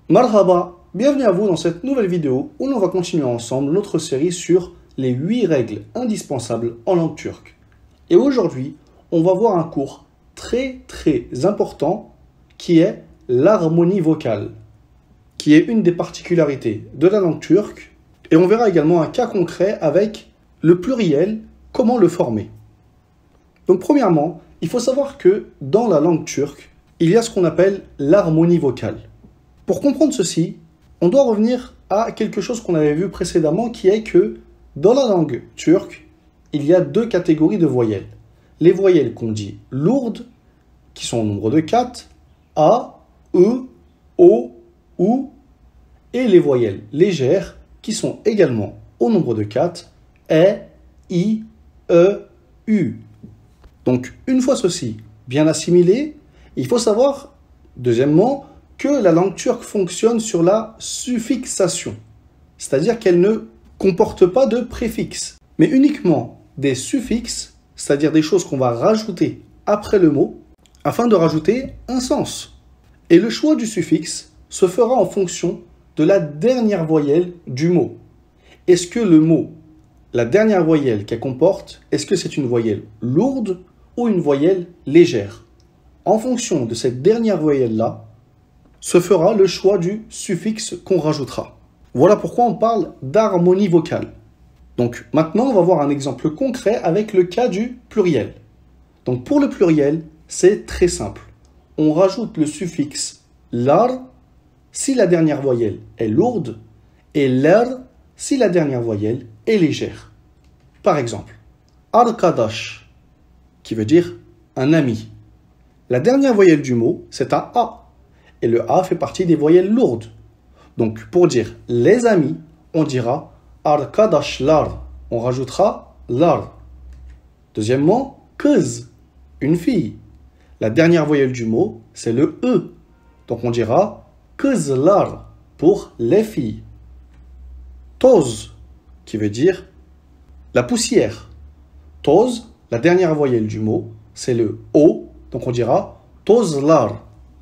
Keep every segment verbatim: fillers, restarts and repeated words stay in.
Marhaba, bienvenue à vous dans cette nouvelle vidéo où l'on va continuer ensemble notre série sur les huit règles indispensables en langue turque. Et aujourd'hui, on va voir un cours très très important qui est l'harmonie vocale, qui est une des particularités de la langue turque. Et on verra également un cas concret avec le pluriel, comment le former. Donc premièrement, il faut savoir que dans la langue turque, il y a ce qu'on appelle l'harmonie vocale. Pour comprendre ceci, on doit revenir à quelque chose qu'on avait vu précédemment, qui est que dans la langue turque, il y a deux catégories de voyelles. Les voyelles qu'on dit lourdes, qui sont au nombre de quatre, A, E, O, OU, et les voyelles légères, qui sont également au nombre de quatre, E, I, E, U. Donc, une fois ceci bien assimilé, il faut savoir, deuxièmement, que la langue turque fonctionne sur la suffixation, c'est-à-dire qu'elle ne comporte pas de préfixe, mais uniquement des suffixes, c'est-à-dire des choses qu'on va rajouter après le mot, afin de rajouter un sens. Et le choix du suffixe se fera en fonction de la dernière voyelle du mot. Est-ce que le mot, la dernière voyelle qu'elle comporte, est-ce que c'est une voyelle lourde ou une voyelle légère? En fonction de cette dernière voyelle-là, se fera le choix du suffixe qu'on rajoutera. Voilà pourquoi on parle d'harmonie vocale. Donc maintenant, on va voir un exemple concret avec le cas du pluriel. Donc pour le pluriel, c'est très simple. On rajoute le suffixe lar si la dernière voyelle est lourde et ler si la dernière voyelle est légère. Par exemple, arkadaş, qui veut dire un ami. La dernière voyelle du mot, c'est un A. Et le A fait partie des voyelles lourdes. Donc, pour dire les amis, on dira arkadaşlar. On rajoutera lar. Deuxièmement, kız, une fille. La dernière voyelle du mot, c'est le E. Donc, on dira kızlar pour les filles. Toz, qui veut dire la poussière. Toz, la dernière voyelle du mot, c'est le O. Donc, on dira tozlar.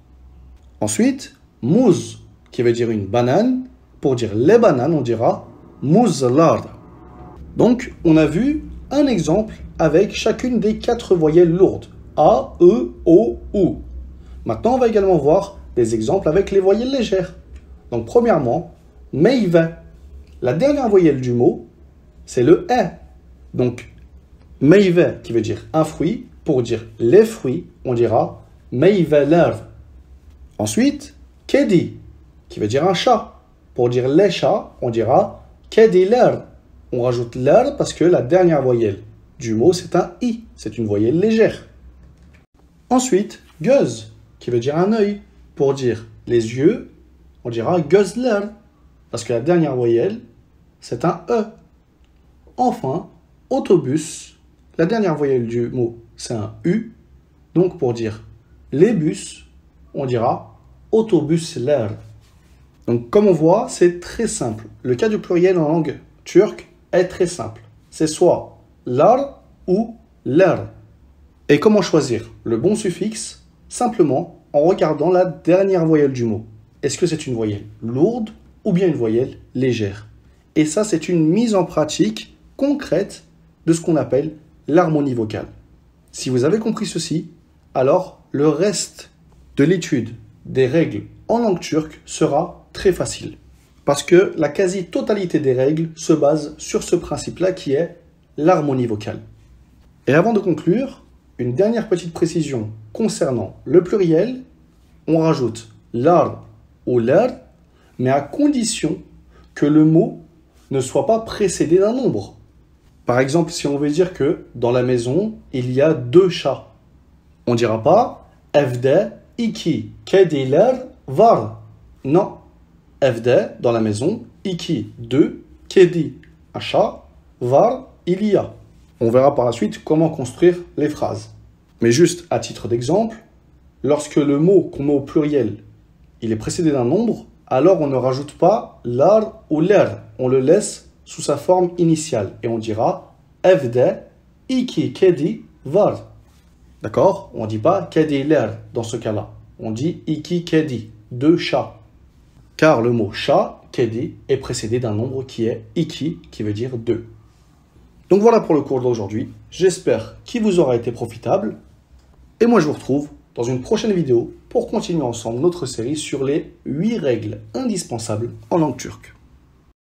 Ensuite, muz, qui veut dire une banane. Pour dire les bananes, on dira muzlar. Donc, on a vu un exemple avec chacune des quatre voyelles lourdes. A, E, O, U. Maintenant, on va également voir des exemples avec les voyelles légères. Donc, premièrement, meyve. La dernière voyelle du mot, c'est le E. Donc, meyve, qui veut dire un fruit. Pour dire les fruits, on dira meyveler. Ensuite, kedi, qui veut dire un chat. Pour dire les chats, on dira kediler. On rajoute ler parce que la dernière voyelle du mot, c'est un i. C'est une voyelle légère. Ensuite, göz, qui veut dire un œil. Pour dire les yeux, on dira gözler. Parce que la dernière voyelle, c'est un e. Enfin, autobus, la dernière voyelle du mot, c'est un u. Donc, pour dire les bus, on dira autobusler. Donc, comme on voit, c'est très simple. Le cas du pluriel en langue turque est très simple. C'est soit lar ou ler. Et comment choisir le bon suffixe? Simplement en regardant la dernière voyelle du mot. Est-ce que c'est une voyelle lourde ou bien une voyelle légère? Et ça, c'est une mise en pratique concrète de ce qu'on appelle l'harmonie vocale. Si vous avez compris ceci, alors le reste de l'étude des règles en langue turque sera très facile. Parce que la quasi-totalité des règles se base sur ce principe-là qui est l'harmonie vocale. Et avant de conclure, une dernière petite précision concernant le pluriel. On rajoute lar ou ler, mais à condition que le mot ne soit pas précédé d'un nombre. Par exemple, si on veut dire que dans la maison, il y a deux chats, on ne dira pas evde iki kediler var. Non. Evde, dans la maison, iki, deux, kedi, un chat, var, il y a. On verra par la suite comment construire les phrases. Mais juste à titre d'exemple, lorsque le mot qu'on met au pluriel, il est précédé d'un nombre, alors on ne rajoute pas lar ou ler. On le laisse sous sa forme initiale. Et on dira evde iki kedi var. D'accord? On ne dit pas kediler dans ce cas-là. On dit iki kedi, deux chats. car le mot chat, kedi, est précédé d'un nombre qui est iki, qui veut dire deux. Donc voilà pour le cours d'aujourd'hui, j'espère qu'il vous aura été profitable, et moi je vous retrouve dans une prochaine vidéo pour continuer ensemble notre série sur les huit règles indispensables en langue turque.